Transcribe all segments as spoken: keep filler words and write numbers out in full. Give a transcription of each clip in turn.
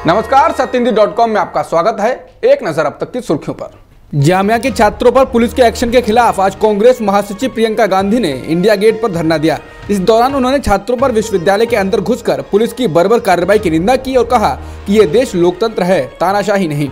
नमस्कार, Satyendra dot com में आपका स्वागत है। एक नजर अब तक की सुर्खियों पर। जामिया के छात्रों पर पुलिस के एक्शन के खिलाफ आज कांग्रेस महासचिव प्रियंका गांधी ने इंडिया गेट पर धरना दिया। इस दौरान उन्होंने छात्रों पर विश्वविद्यालय के अंदर घुसकर पुलिस की बर्बर कार्रवाई की निंदा की और कहा कि ये देश लोकतंत्र है, तानाशाही नहीं।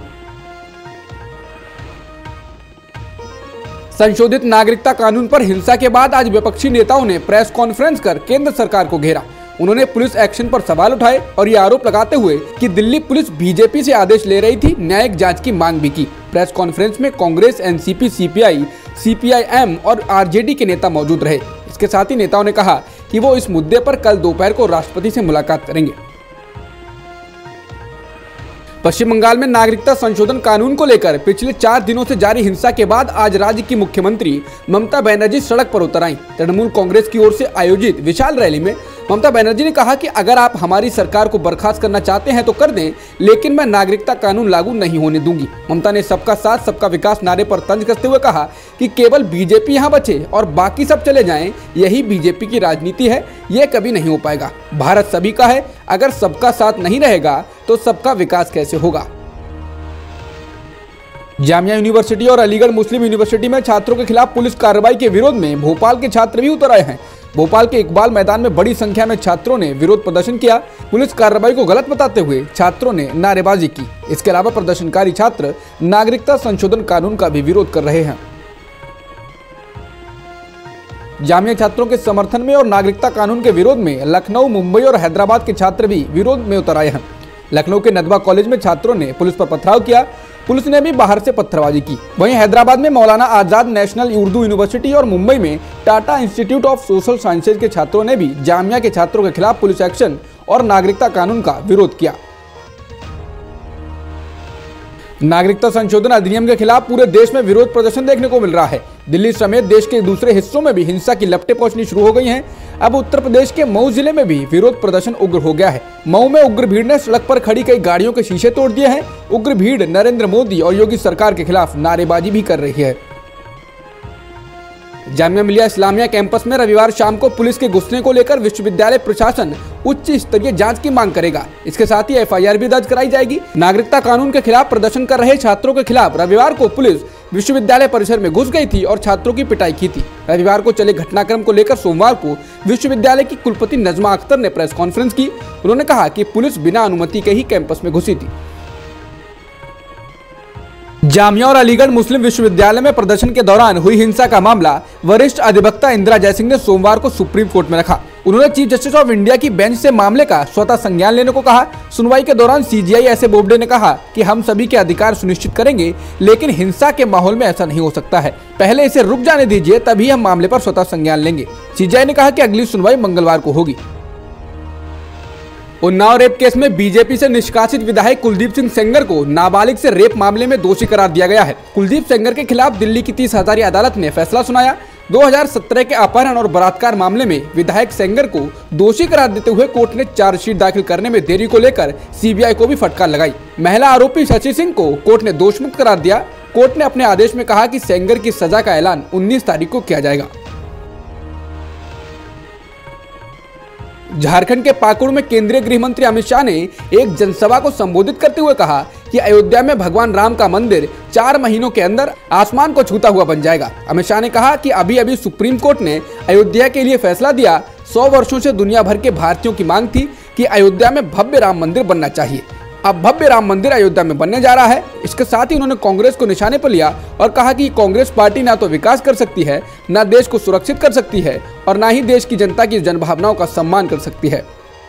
संशोधित नागरिकता कानून पर हिंसा के बाद आज विपक्षी नेताओं ने प्रेस कॉन्फ्रेंस कर केंद्र सरकार को घेरा। उन्होंने पुलिस एक्शन पर सवाल उठाए और ये आरोप लगाते हुए कि दिल्ली पुलिस बीजेपी से आदेश ले रही थी, न्यायिक जांच की मांग भी की। प्रेस कॉन्फ्रेंस में कांग्रेस, एनसीपी, सीपीआई, सीपीआईएम और आरजेडी के नेता मौजूद रहे। इसके साथ ही नेताओं ने कहा कि वो इस मुद्दे पर कल दोपहर को राष्ट्रपति से मुलाकात करेंगे। पश्चिम बंगाल में नागरिकता संशोधन कानून को लेकर पिछले चार दिनों से जारी हिंसा के बाद आज राज्य की मुख्यमंत्री ममता बनर्जी सड़क पर उतर आईं। तृणमूल कांग्रेस की ओर से आयोजित विशाल रैली में ममता बनर्जी ने कहा कि अगर आप हमारी सरकार को बर्खास्त करना चाहते हैं तो कर दें, लेकिन मैं नागरिकता कानून लागू नहीं होने दूंगी। ममता ने सबका साथ सबका विकास नारे पर तंज कसते हुए कहा कि केवल बीजेपी यहाँ बचे और बाकी सब चले जाएं, यही बीजेपी की राजनीति है, ये कभी नहीं हो पाएगा। भारत सभी का है, अगर सबका साथ नहीं रहेगा तो सबका विकास कैसे होगा। जामिया यूनिवर्सिटी और अलीगढ़ मुस्लिम यूनिवर्सिटी में छात्रों के खिलाफ पुलिस कार्रवाई के विरोध में भोपाल के छात्र भी उतर आए हैं। भोपाल के इकबाल मैदान में बड़ी संख्या में छात्रों ने विरोध प्रदर्शन किया। पुलिस कार्रवाई को गलत बताते हुए छात्रों ने नारेबाजी की। इसके अलावा प्रदर्शनकारी छात्र नागरिकता संशोधन कानून का भी विरोध कर रहे हैं। जामिया छात्रों के समर्थन में और नागरिकता कानून के विरोध में लखनऊ, मुंबई और हैदराबाद के छात्र भी विरोध में उतर आए हैं। लखनऊ के नदवा कॉलेज में छात्रों ने पुलिस पर पथराव किया। पुलिस ने भी बाहर से पत्थरबाजी की। वहीं हैदराबाद में मौलाना आजाद नेशनल उर्दू यूनिवर्सिटी और मुंबई में Tata Institute of Social Sciences के छात्रों ने भी जामिया के छात्रों के खिलाफ पुलिस एक्शन और नागरिकता कानून का विरोध किया। नागरिकता संशोधन अधिनियम के खिलाफ पूरे देश में विरोध प्रदर्शन देखने को मिल रहा है। दिल्ली समेत देश के दूसरे हिस्सों में भी हिंसा की लपटें पहुंचनी शुरू हो गई हैं। अब उत्तर प्रदेश के मऊ जिले में भी विरोध प्रदर्शन उग्र हो गया है। मऊ में उग्र भीड़ ने सड़क पर खड़ी कई गाड़ियों के शीशे तोड़ दिए हैं। उग्र भीड़ नरेंद्र मोदी और योगी सरकार के खिलाफ नारेबाजी भी कर रही है। जामिया मिलिया इस्लामिया कैंपस में रविवार शाम को पुलिस के घुसने को लेकर विश्वविद्यालय प्रशासन उच्च स्तरीय जांच की मांग करेगा। इसके साथ ही एफआईआर भी दर्ज कराई जाएगी। नागरिकता कानून के खिलाफ प्रदर्शन कर रहे छात्रों के खिलाफ रविवार को पुलिस विश्वविद्यालय परिसर में घुस गई थी और छात्रों की पिटाई की थी। रविवार को चले घटनाक्रम को लेकर सोमवार को विश्वविद्यालय की कुलपति नजमा अख्तर ने प्रेस कॉन्फ्रेंस की। उन्होंने कहा कि पुलिस बिना अनुमति के ही कैंपस में घुसी थी। जामिया और अलीगढ़ मुस्लिम विश्वविद्यालय में प्रदर्शन के दौरान हुई हिंसा का मामला वरिष्ठ अधिवक्ता इंदिरा जयसिंह ने सोमवार को सुप्रीम कोर्ट में रखा। उन्होंने चीफ जस्टिस ऑफ इंडिया की बेंच से मामले का स्वतः संज्ञान लेने को कहा। सुनवाई के दौरान सीजीआई एस ए बोबडे ने कहा कि हम सभी के अधिकार सुनिश्चित करेंगे, लेकिन हिंसा के माहौल में ऐसा नहीं हो सकता है। पहले इसे रुक जाने दीजिए, तभी हम मामले पर स्वतः संज्ञान लेंगे। सीजीआई ने कहा कि अगली सुनवाई मंगलवार को होगी। उन्नाव रेप केस में बीजेपी से निष्कासित विधायक कुलदीप सिंह सेंगर को नाबालिग से रेप मामले में दोषी करार दिया गया है। कुलदीप सेंगर के खिलाफ दिल्ली की तीस हजारी अदालत ने फैसला सुनाया। दो हज़ार सत्रह के अपहरण और बलात्कार मामले में विधायक सेंगर को दोषी करार देते हुए कोर्ट ने चार्जशीट दाखिल करने में देरी को लेकर सीबीआई को भी फटकार लगाई। महिला आरोपी शशि सिंह को कोर्ट ने दोषमुक्त करार दिया। कोर्ट ने अपने आदेश में कहा कि सेंगर की सजा का ऐलान उन्नीस तारीख को किया जाएगा। झारखंड के पाकुड़ में केंद्रीय गृह मंत्री अमित शाह ने एक जनसभा को संबोधित करते हुए कहा कि अयोध्या में भगवान राम का मंदिर चार महीनों के अंदर आसमान को छूता हुआ बन जाएगा। अमित शाह ने कहा कि अभी अभी सुप्रीम कोर्ट ने अयोध्या के लिए फैसला दिया। सौ वर्षों से दुनिया भर के भारतीयों की मांग थी कि अयोध्या में भव्य राम मंदिर बनना चाहिए। अब भव्य राम मंदिर अयोध्या में बनने जा रहा है। इसके साथ ही उन्होंने कांग्रेस को निशाने पर लिया और कहा कि कांग्रेस पार्टी ना तो विकास कर सकती है, ना देश को सुरक्षित कर सकती है और ना ही देश की जनता की जनभावनाओं का सम्मान कर सकती है।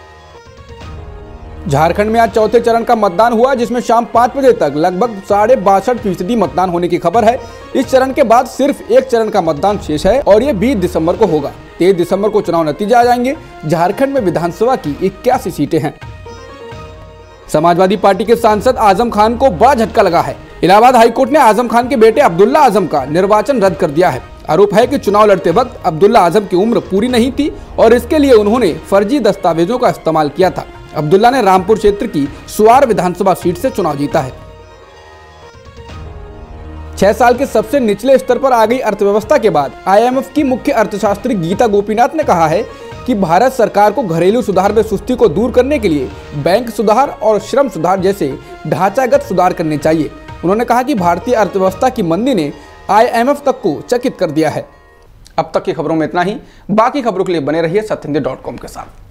झारखंड में आज चौथे चरण का मतदान हुआ, जिसमें शाम पाँच बजे तक लगभग साढ़े बासठ फीसदी मतदान होने की खबर है। इस चरण के बाद सिर्फ एक चरण का मतदान शेष है और ये बीस दिसंबर को होगा। तेईस दिसंबर को चुनाव नतीजे आ जाएंगे। झारखंड में विधानसभा की इक्यासी सीटें हैं। समाजवादी पार्टी के सांसद आजम खान को बड़ा झटका लगा है। इलाहाबाद हाईकोर्ट ने आजम खान के बेटे अब्दुल्ला आजम का निर्वाचन रद्द कर दिया है। आरोप है कि चुनाव लड़ते वक्त अब्दुल्ला आजम की उम्र पूरी नहीं थी और इसके लिए उन्होंने फर्जी दस्तावेजों का इस्तेमाल किया था। अब्दुल्ला ने रामपुर क्षेत्र की सुवार विधानसभा सीट से चुनाव जीता है। छह साल के सबसे निचले स्तर पर आ गई अर्थव्यवस्था के बाद आई एम एफ की मुख्य अर्थशास्त्री गीता गोपीनाथ ने कहा है कि भारत सरकार को घरेलू सुधार में सुस्ती को दूर करने के लिए बैंक सुधार और श्रम सुधार जैसे ढांचागत सुधार करने चाहिए। उन्होंने कहा कि भारतीय अर्थव्यवस्था की मंदी ने आई एम एफ तक को चकित कर दिया है। अब तक की खबरों में इतना ही। बाकी खबरों के लिए बने रहिए सत्य हिंदी डॉट कॉम के साथ।